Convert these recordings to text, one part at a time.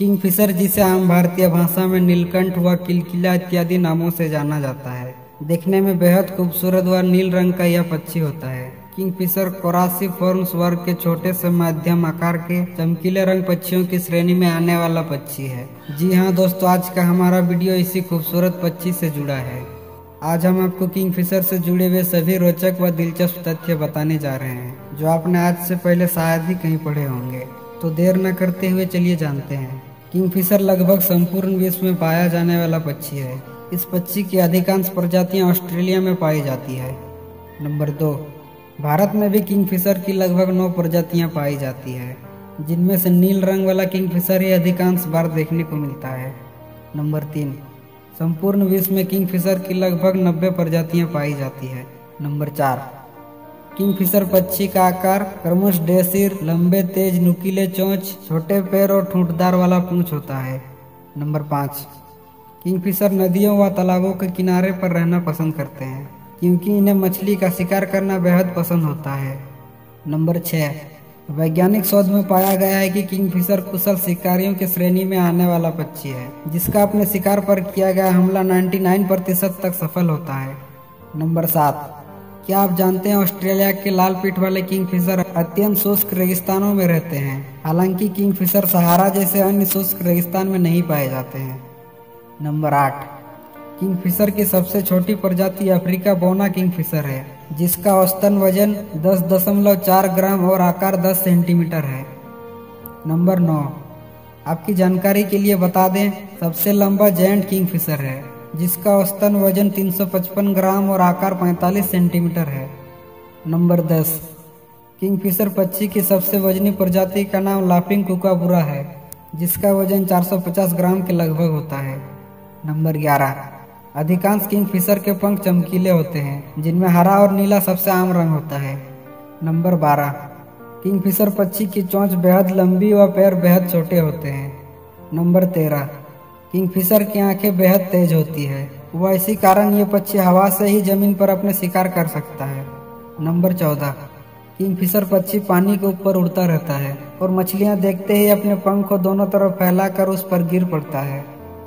Kingfisher, जिसे आम भारतीय भाषा में नीलकंठ व किलकिला इत्यादि नामों से जाना जाता है, देखने में बेहद खूबसूरत व नील रंग का यह पक्षी होता है। किंगफिशर कोरासिफॉर्म्स वर्ग के छोटे से मध्यम आकार के चमकीले रंग पक्षियों की श्रेणी में आने वाला पक्षी है। जी हाँ दोस्तों, आज का हमारा वीडियो इसी खूबसूरत पक्षी से जुड़ा है। आज हम आपको किंगफिशर से जुड़े हुए सभी रोचक व दिलचस्प तथ्य बताने जा रहे हैं, जो आपने आज से पहले शायद ही कहीं पढ़े होंगे। तो देर न करते हुए चलिए जानते हैं। किंगफिशर लगभग संपूर्ण विश्व में पाया जाने वाला पक्षी है। इस पक्षी की अधिकांश प्रजातियां ऑस्ट्रेलिया में पाई जाती है। नंबर 2, भारत में भी किंगफिशर की लगभग 9 प्रजातियां पाई जाती है, जिनमें से नील रंग वाला किंगफिशर ही अधिकांश बार देखने को मिलता है। नंबर 3, संपूर्ण विश्व में किंगफिशर की लगभग 90 प्रजातियां पाई जाती है। नंबर 4, किंगफिशर पक्षी का आकार क्रमश डेसिर, लंबे तेज नुकीले चोंच, छोटे पैर और ठूंठदार वाला पूंछ होता है। नंबर 5, किंगफिशर नदियों व तालाबों के किनारे पर रहना पसंद करते हैं, क्योंकि इन्हें मछली का शिकार करना बेहद पसंद होता है। नंबर 6, वैज्ञानिक शोध में पाया गया है कि किंगफिशर कुशल शिकारियों की श्रेणी में आने वाला पक्षी है, जिसका अपने शिकार पर किया गया हमला 99% तक सफल होता है। नंबर 7, क्या आप जानते हैं ऑस्ट्रेलिया के लाल पीठ वाले किंगफिशर अत्यंत शुष्क रेगिस्तानों में रहते हैं। हालांकि किंगफिशर सहारा जैसे अन्य शुष्क रेगिस्तान में नहीं पाए जाते हैं। नंबर 8, किंगफिशर की सबसे छोटी प्रजाति अफ्रीका बोना किंगफिशर है, जिसका औसतन वजन 10.4 ग्राम और आकार 10 सेंटीमीटर है। नंबर 9, आपकी जानकारी के लिए बता दें, सबसे लंबा जायंट किंगफिशर है, जिसका औसतन वजन 355 ग्राम और आकार 45 सेंटीमीटर है। नंबर 10, किंगफिशर पक्षी की सबसे वजनी प्रजाति का नाम लाफिंग कुकाबुरा है, जिसका वजन 450 ग्राम के लगभग होता है। नंबर 11, अधिकांश किंगफिशर के पंख चमकीले होते हैं, जिनमें हरा और नीला सबसे आम रंग होता है। नंबर 12, किंगफिशर पक्षी की चोंच बेहद लंबी व पैर बेहद छोटे होते हैं। नंबर 13, किंगफिशर की आंखें बेहद तेज होती है, वह इसी कारण ये पक्षी हवा से ही जमीन पर अपने शिकार कर सकता है। नंबर 14, किंगफिशर पक्षी पानी के ऊपर उड़ता रहता है और मछलियां देखते ही अपने पंख को दोनों तरफ फैलाकर उस पर गिर पड़ता है।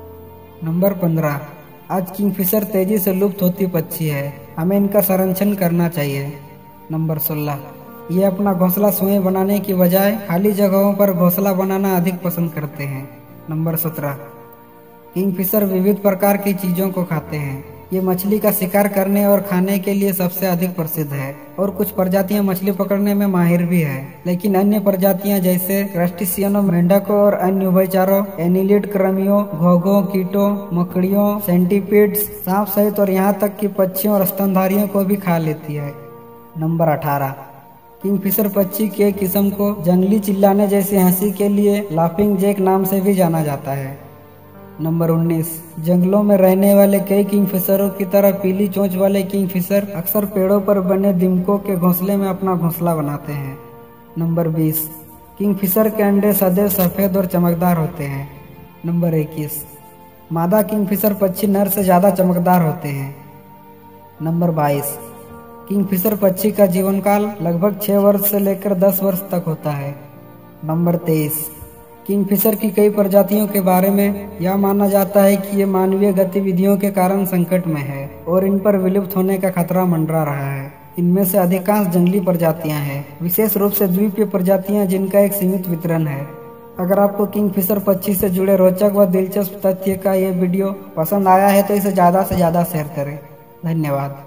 नंबर 15, आज किंगफिशर तेजी से लुप्त होती पक्षी है, हमें इनका संरक्षण करना चाहिए। नंबर 16, ये अपना घोंसला स्वयं बनाने की बजाय खाली जगहों पर घोंसला बनाना अधिक पसंद करते हैं। नंबर 17, किंगफिशर विविध प्रकार की चीजों को खाते हैं। ये मछली का शिकार करने और खाने के लिए सबसे अधिक प्रसिद्ध है, और कुछ प्रजातियां मछली पकड़ने में माहिर भी है। लेकिन अन्य प्रजातियां जैसे क्रस्टेशियनों, मेंढकों और अन्य उभयचरों, एनिलिड कृमियों, घोंघों, कीटों, मकड़ियों, सेंटीपीड्स, सांप सहित और यहाँ तक कि पक्षियों और स्तनधारियों को भी खा लेती है। नंबर 18, किंगफिशर पक्षी की एक किस्म को जंगली चिल्लाने जैसी हंसी के लिए लाफिंग जैक नाम से भी जाना जाता है। नंबर 19, जंगलों में रहने वाले कई किंगफिशरों की तरह पीली चोंच वाले किंगफिशर अक्सर पेड़ों पर बने दीमकों के घोंसले में अपना घोंसला बनाते हैं। नंबर 20, किंगफिशर के अंडे सदैव सफेद और चमकदार होते हैं। नंबर 21, मादा किंगफिशर पक्षी नर से ज्यादा चमकदार होते हैं। नंबर 22, किंगफिशर पक्षी का जीवन काल लगभग 6 वर्ष से लेकर 10 वर्ष तक होता है। नंबर 23, किंगफिशर की कई प्रजातियों के बारे में यह माना जाता है कि ये मानवीय गतिविधियों के कारण संकट में है और इन पर विलुप्त होने का खतरा मंडरा रहा है। इनमें से अधिकांश जंगली प्रजातियां हैं, विशेष रूप से द्वीपीय प्रजातियां जिनका एक सीमित वितरण है। अगर आपको किंगफिशर पक्षी से जुड़े रोचक व दिलचस्प तथ्य का ये वीडियो पसंद आया है तो इसे ज्यादा से ज्यादा शेयर करें। धन्यवाद।